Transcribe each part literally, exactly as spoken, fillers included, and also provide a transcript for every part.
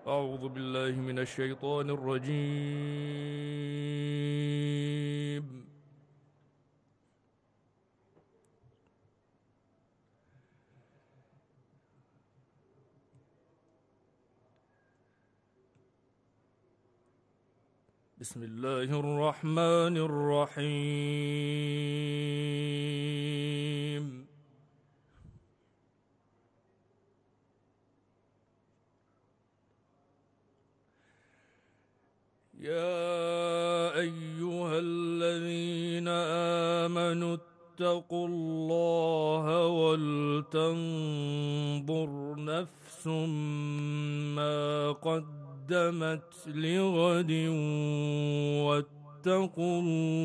أعوذ بالله من الشيطان الرجيم. بسم الله الرحمن الرحيم. يا أيها الذين آمنوا اتقوا الله ولتنظر نفس ما قدمت لغد واتقوا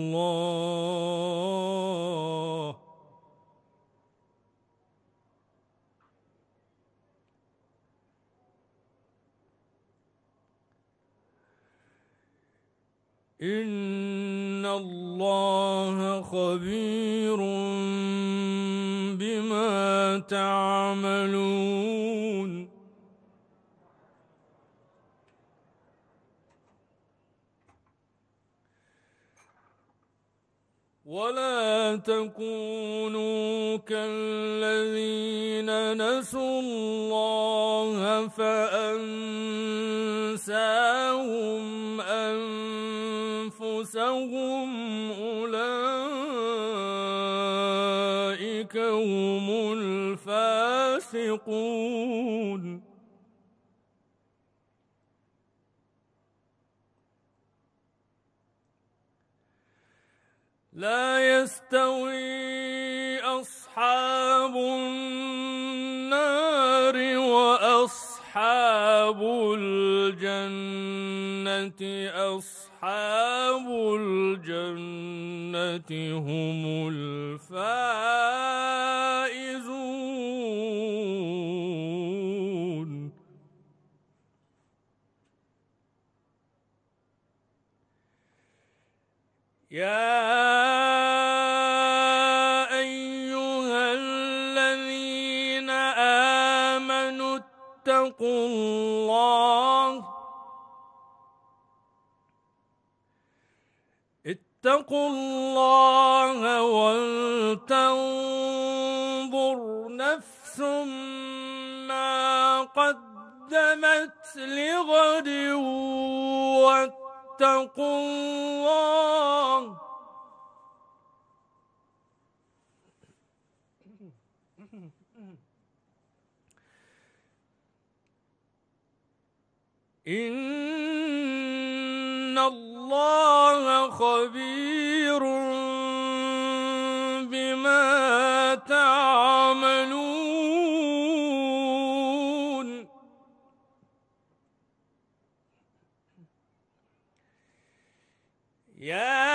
الله إن الله خبير بما تعملون. ولا تكونوا كالذين نسوا الله فأنساهم أنفسهم أولئك هم الفاسقون. لا يستوي أصحاب النار وأصحاب الجنة أصحاب الجنة هم الفائزون. يا اتقوا الله اتقوا الله ولتنظر نفس ما قدمت لغد واتقوا الله إن الله خبير بما تعملون. يا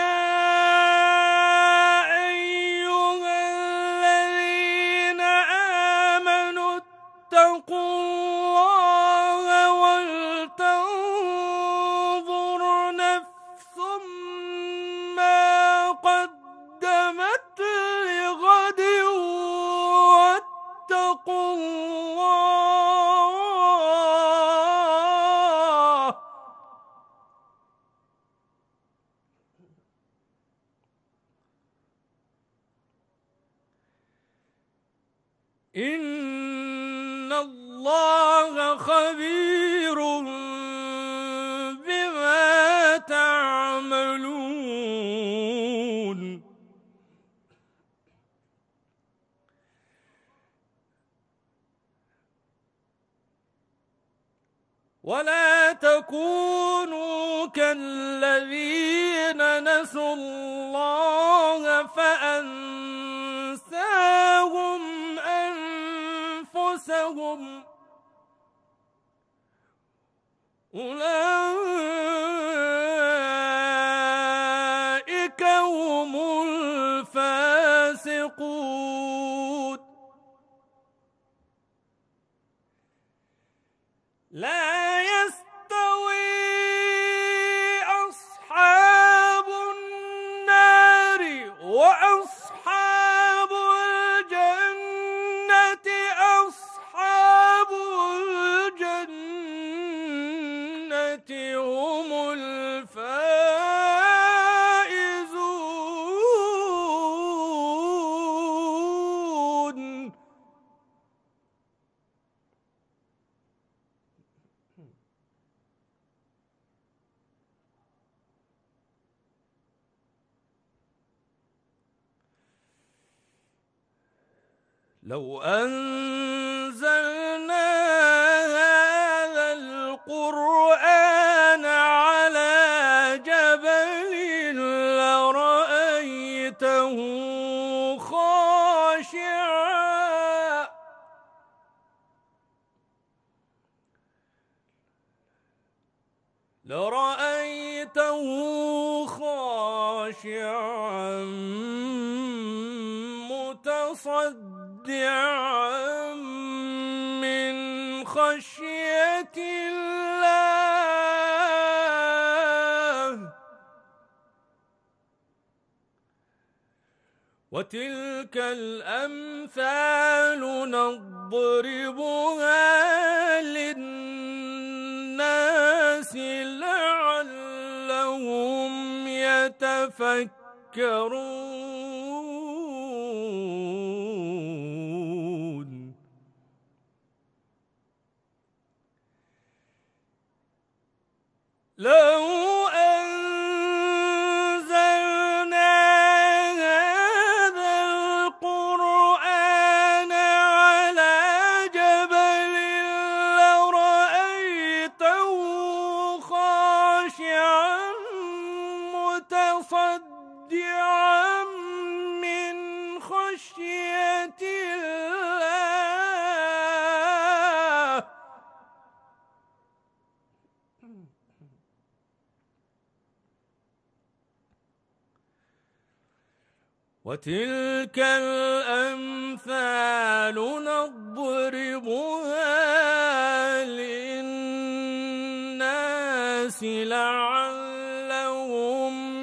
أيها الذين آمنوا اتقوا الله ولتنظر نفس ما قدمت لغد واتقوا الله إن الله خبير بما تعملون. ولا تكونوا كالذين نسوا الله فأنساهم أنفسهم أولئك هم الفاسقون. لا يستوي أصحاب النار وأصحاب الجنة أصحاب الجنة لو أنزلنا هذا القرآن على جبل لرأيته خاشعا لرأيته خاشعا متصدعا من خشية الله. وتلك الأمثال نضربها للناس لعلهم يتفكرون. لو أنزلنا هذا القرآن على جبل لرأيته خاشعا متصدعا من خشية الله. وتلك الأمثال نضربها للناس لعلهم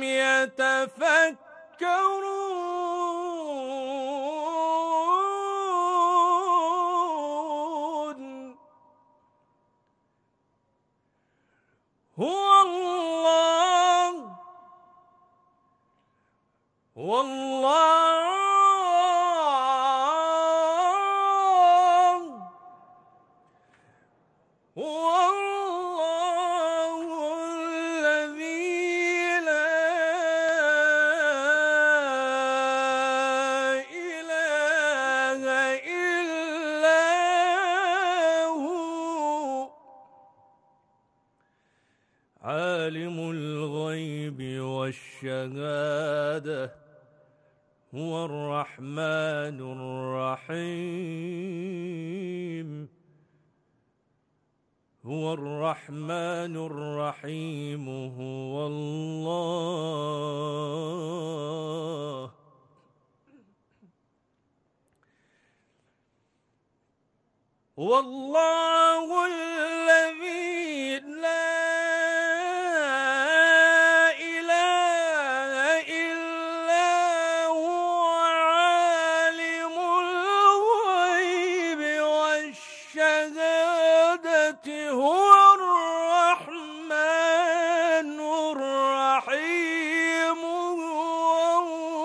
يتفكرون. هو الله والله هو الله الذي لا إله إلا هو عالم الغيب والشهادة هو الرحمن الرحيم هو الرحمن الرحيم هو الله. هو الله الذي لا هو الرحمن الرحيم هو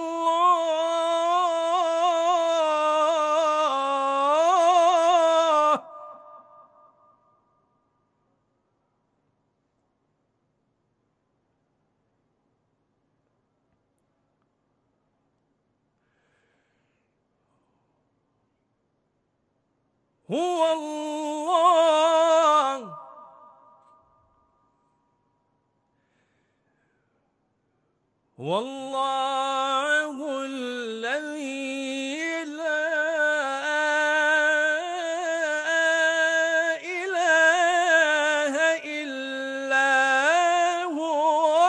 الله. هو الله والله الذي لا إله إلا هو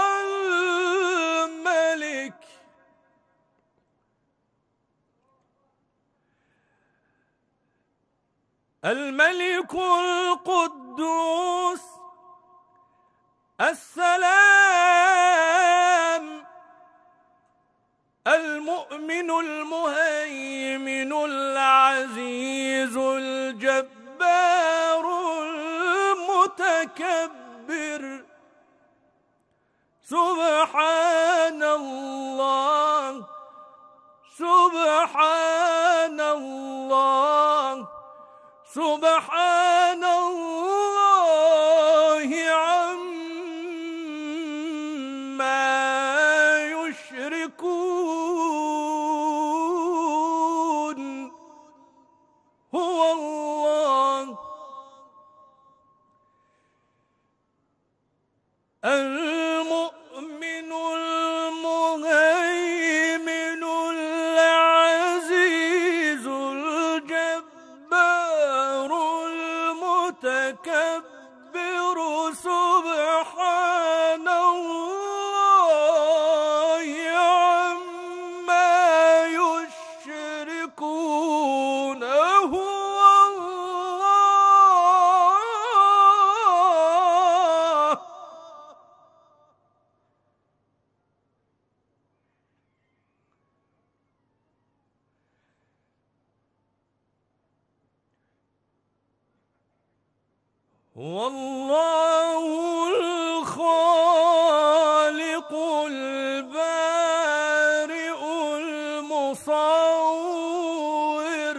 الملك الملك القدوس السلام المؤمن المهيمن العزيز الجبار المتكبر. سبحان الله سبحان الله سبحان الله عما يشركون. المؤمن المهيمن العزيز الجبار المتكبر سبحان الله عما يشركون هو الله هو الله الخالق البارئ المصور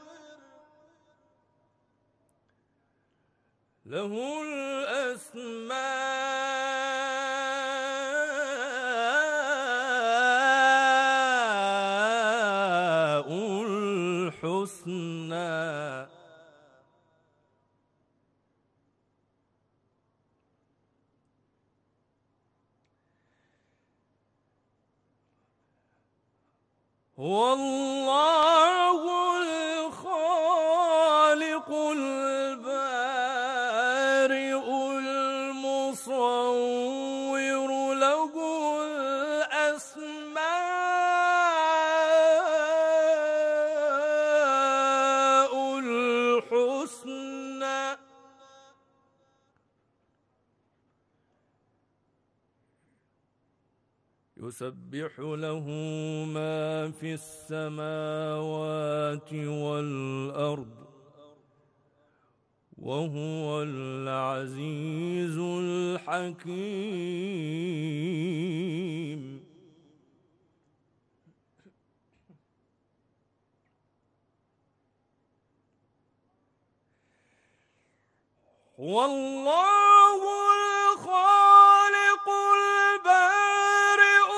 له الأسماء الحسنى هو الله الخالق البارئ المصور له الأسماء الحسنى يسبح له ما في السماوات والأرض وهو العزيز الحكيم هو الله الخالق البارئ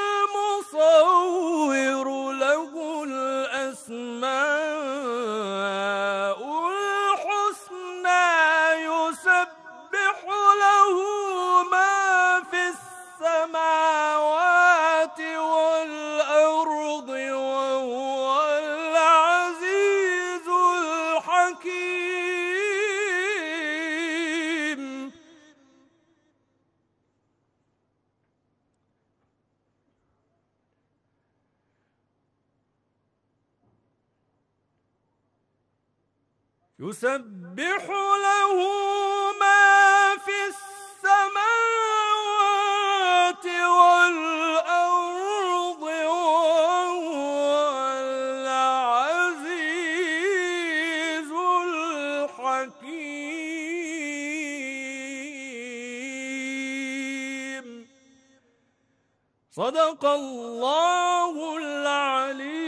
المصور له الأسماء الحسنى يسبح له ما في السماوات والأرض وهو العزيز الحكيم يسبح له ما في السماوات والأرض وهو العزيز الحكيم صدق الله العليم